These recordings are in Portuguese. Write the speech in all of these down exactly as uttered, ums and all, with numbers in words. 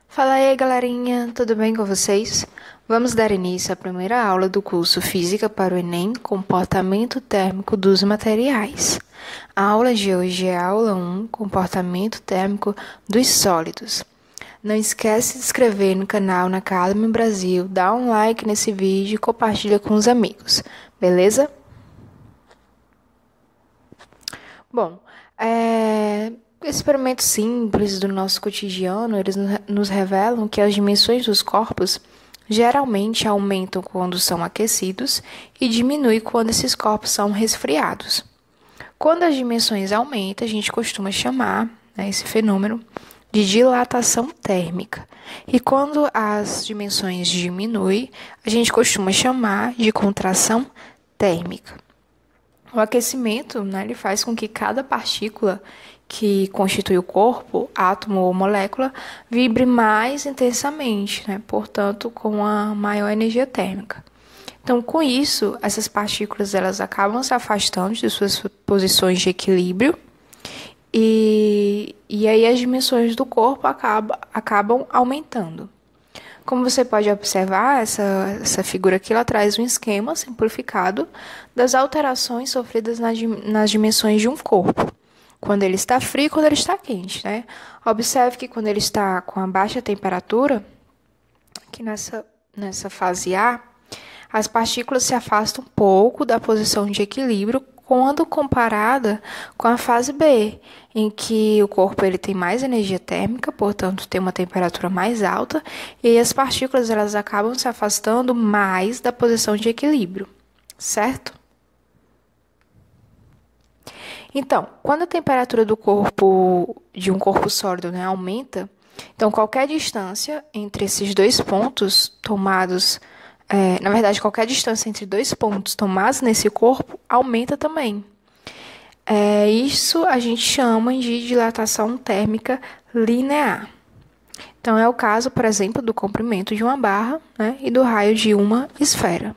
Fala aí, galerinha, tudo bem com vocês? Vamos dar início à primeira aula do curso Física para o Enem, Comportamento Térmico dos Materiais. A aula de hoje é a aula um, Comportamento Térmico dos Sólidos. Não esquece de se inscrever no canal na Academy Brasil, dá um like nesse vídeo e compartilha com os amigos, beleza? Bom, é... experimentos simples do nosso cotidiano, eles nos revelam que as dimensões dos corpos geralmente aumentam quando são aquecidos e diminuem quando esses corpos são resfriados. Quando as dimensões aumentam, a gente costuma chamar, né, esse fenômeno de dilatação térmica. E quando as dimensões diminuem, a gente costuma chamar de contração térmica. O aquecimento, né, ele faz com que cada partícula que constitui o corpo, átomo ou molécula, vibre mais intensamente, né, portanto, com a maior energia térmica. Então, com isso, essas partículas elas acabam se afastando de suas posições de equilíbrio e, e aí as dimensões do corpo acaba, acabam aumentando. Como você pode observar, essa, essa figura aqui ela traz um esquema simplificado das alterações sofridas nas, nas dimensões de um corpo, quando ele está frio e quando ele está quente, né? Observe que quando ele está com a baixa temperatura, aqui nessa, nessa fase A, as partículas se afastam um pouco da posição de equilíbrio quando comparada com a fase B, em que o corpo ele tem mais energia térmica, portanto tem uma temperatura mais alta, e as partículas elas acabam se afastando mais da posição de equilíbrio, certo? Então, quando a temperatura do corpo de um corpo sólido, né, aumenta, então qualquer distância entre esses dois pontos tomados É, na verdade, qualquer distância entre dois pontos tomados nesse corpo aumenta também. É, isso a gente chama de dilatação térmica linear. Então, é o caso, por exemplo, do comprimento de uma barra, né, e do raio de uma esfera.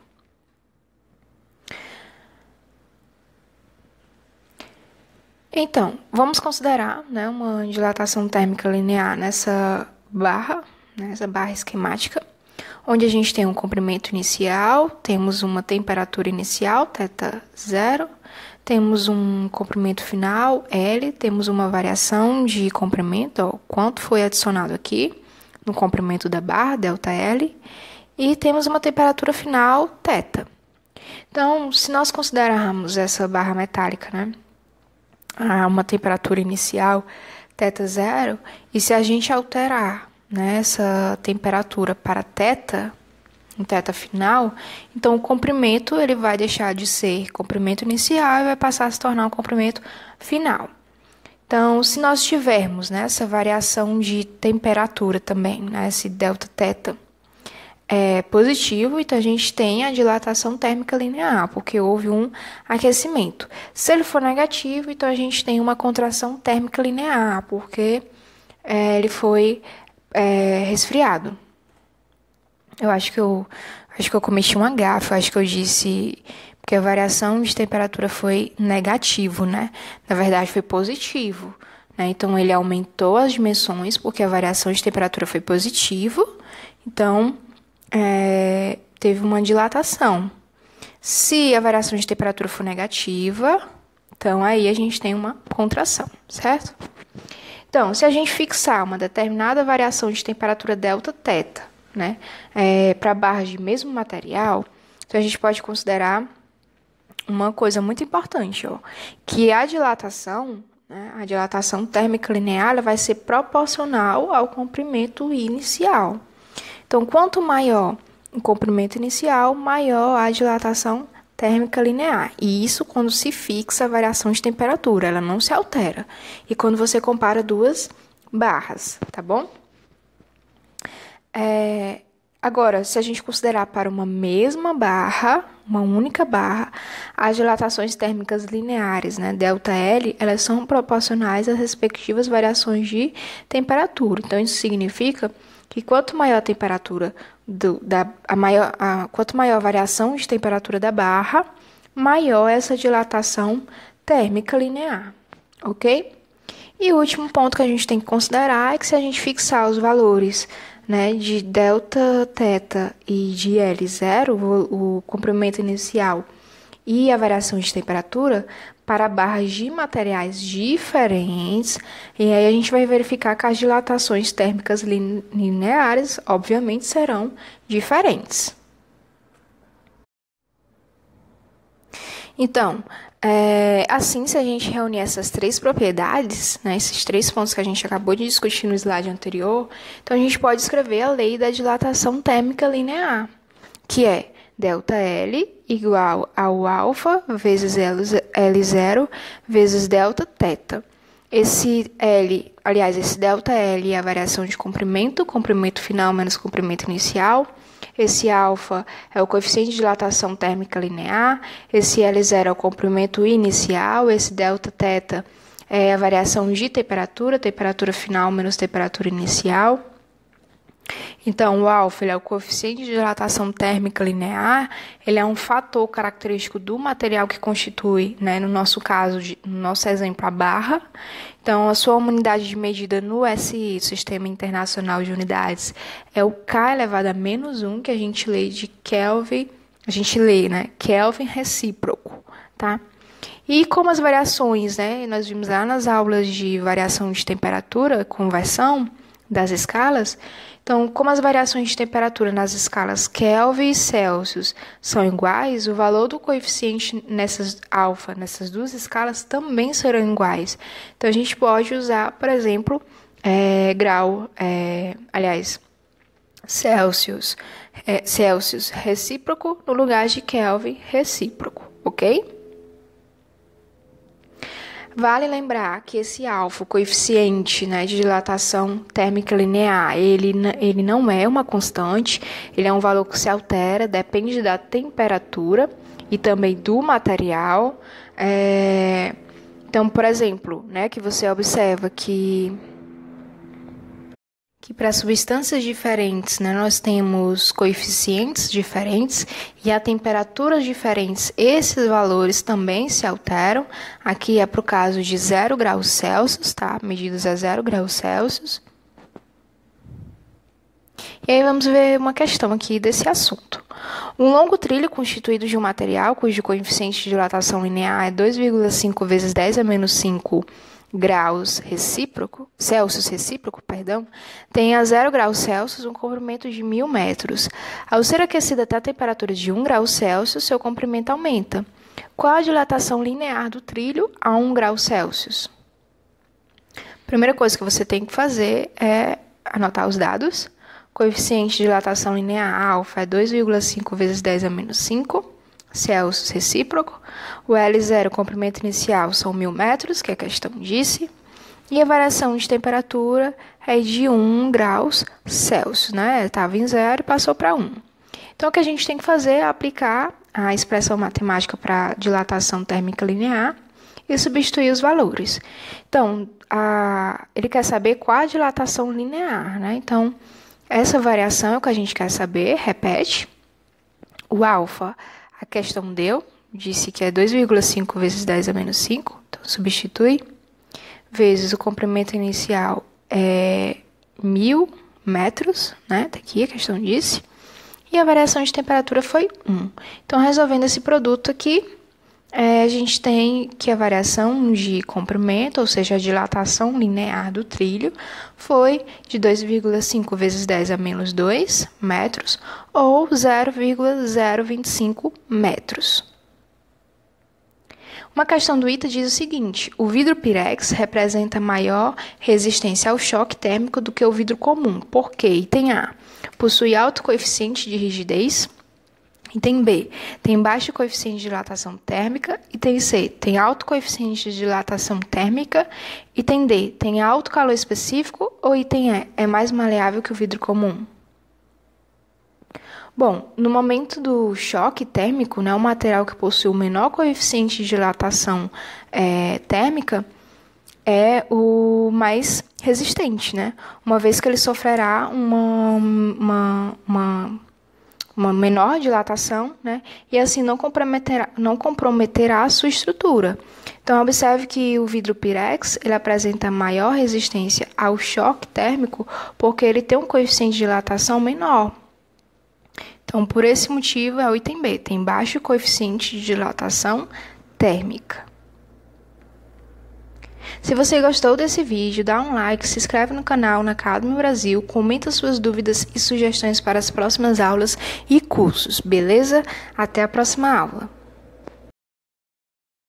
Então, vamos considerar, né, uma dilatação térmica linear nessa barra, nessa barra esquemática, onde a gente tem um comprimento inicial, temos uma temperatura inicial, θ zero, temos um comprimento final, L, temos uma variação de comprimento, ó, quanto foi adicionado aqui no comprimento da barra, ΔL, e temos uma temperatura final, θ. Então, se nós considerarmos essa barra metálica, né, a uma temperatura inicial, θ zero, e se a gente alterar nessa temperatura para θ, um θ final, então o comprimento ele vai deixar de ser comprimento inicial e vai passar a se tornar um comprimento final. Então, se nós tivermos, né, essa variação de temperatura também, né, esse Δθ é positivo, então a gente tem a dilatação térmica linear, porque houve um aquecimento. Se ele for negativo, então a gente tem uma contração térmica linear, porque é, ele foi É, resfriado. Eu acho que eu acho que eu cometi uma gafe, eu acho que eu disse porque a variação de temperatura foi negativo, né? Na verdade foi positivo, né? Então ele aumentou as dimensões porque a variação de temperatura foi positivo, então é, teve uma dilatação. Se a variação de temperatura for negativa, então aí a gente tem uma contração, certo? Então, se a gente fixar uma determinada variação de temperatura Δθ, né, é, para barras de mesmo material, então a gente pode considerar uma coisa muito importante, ó, que a dilatação, né, a dilatação térmica linear, ela vai ser proporcional ao comprimento inicial. Então, quanto maior o comprimento inicial, maior a dilatação térmica linear. E isso quando se fixa a variação de temperatura, ela não se altera. E quando você compara duas barras, tá bom? É, agora, se a gente considerar para uma mesma barra, uma única barra, as dilatações térmicas lineares, né, ΔL, elas são proporcionais às respectivas variações de temperatura. Então, isso significa que quanto maior a temperatura do, da, a maior, a, quanto maior a variação de temperatura da barra, maior essa dilatação térmica linear, ok? E o último ponto que a gente tem que considerar é que se a gente fixar os valores, né, de delta, teta e de L zero, o, o comprimento inicial e a variação de temperatura, para barras de materiais diferentes, e aí a gente vai verificar que as dilatações térmicas lineares, obviamente, serão diferentes. Então, é, assim, se a gente reunir essas três propriedades, né, esses três pontos que a gente acabou de discutir no slide anterior, então a gente pode escrever a lei da dilatação térmica linear, que é ΔL igual ao alfa vezes L zero vezes delta teta. Esse L, aliás, esse ΔL é a variação de comprimento, comprimento final menos comprimento inicial. Esse alfa é o coeficiente de dilatação térmica linear. Esse L zero é o comprimento inicial. Esse delta teta é a variação de temperatura, temperatura final menos temperatura inicial. Então, o alfa ele é o coeficiente de dilatação térmica linear, ele é um fator característico do material que constitui, né, no nosso caso, de, no nosso exemplo, a barra. Então, a sua unidade de medida no S I, Sistema Internacional de Unidades, é o K elevado a menos um, que a gente lê de Kelvin, a gente lê, né, Kelvin recíproco, tá? E como as variações, né, nós vimos lá nas aulas de variação de temperatura, conversão das escalas. Então, como as variações de temperatura nas escalas Kelvin e Celsius são iguais, o valor do coeficiente nessas alfa, nessas duas escalas, também serão iguais. Então, a gente pode usar, por exemplo, é, grau, é, aliás, Celsius, é, Celsius recíproco no lugar de Kelvin recíproco, ok? Vale lembrar que esse alfa, o coeficiente, né, de dilatação térmica linear, ele, ele não é uma constante, ele é um valor que se altera, depende da temperatura e também do material. É, então, por exemplo, né, que você observa que, que para substâncias diferentes, né, nós temos coeficientes diferentes e a temperaturas diferentes, esses valores também se alteram. Aqui é para o caso de zero graus Celsius, tá? Medidas a zero graus Celsius. E aí vamos ver uma questão aqui desse assunto. Um longo trilho constituído de um material cujo coeficiente de dilatação linear é dois vírgula cinco vezes dez a menos cinco graus recíproco, Celsius recíproco, perdão, tem a zero graus Celsius um comprimento de mil metros. Ao ser aquecido até a temperatura de um grau Celsius, seu comprimento aumenta. Qual a dilatação linear do trilho a um grau Celsius? Primeira coisa que você tem que fazer é anotar os dados. Coeficiente de dilatação linear alfa é dois vírgula cinco vezes dez a menos cinco. Celsius recíproco, o L zero, comprimento inicial, são mil metros, que a questão disse, e a variação de temperatura é de um graus Celsius, né? Estava em zero e passou para um. Então, o que a gente tem que fazer é aplicar a expressão matemática para dilatação térmica linear e substituir os valores. Então, a, ele quer saber qual a dilatação linear, né? Então, essa variação é o que a gente quer saber, repete. O alfa, a questão deu, disse que é dois vírgula cinco vezes dez a menos cinco, então substitui, vezes o comprimento inicial é mil metros, né? Tá aqui a questão disse, e a variação de temperatura foi um. Então, resolvendo esse produto aqui, é, a gente tem que a variação de comprimento, ou seja, a dilatação linear do trilho, foi de dois vírgula cinco vezes dez a menos dois metros, ou zero vírgula zero vinte e cinco metros. Uma questão do I T A diz o seguinte: o vidro Pirex representa maior resistência ao choque térmico do que o vidro comum, porque item A, possui alto coeficiente de rigidez. Item B, tem baixo coeficiente de dilatação térmica. Item C, tem alto coeficiente de dilatação térmica. Item D, tem alto calor específico. Ou item E, é mais maleável que o vidro comum? Bom, no momento do choque térmico, né, o material que possui o menor coeficiente de dilatação é, térmica é o mais resistente, né? Uma vez que ele sofrerá uma... uma, uma uma menor dilatação, né? E assim não comprometerá, não comprometerá a sua estrutura. Então, Então, observe que o vidro Pirex, ele apresenta maior resistência ao choque térmico porque ele tem um coeficiente de dilatação menor. Então, por esse motivo, é o item B, tem baixo coeficiente de dilatação térmica. Se você gostou desse vídeo, dá um like, se inscreve no canal na Academy Brasil, comenta suas dúvidas e sugestões para as próximas aulas e cursos, beleza? Até a próxima aula!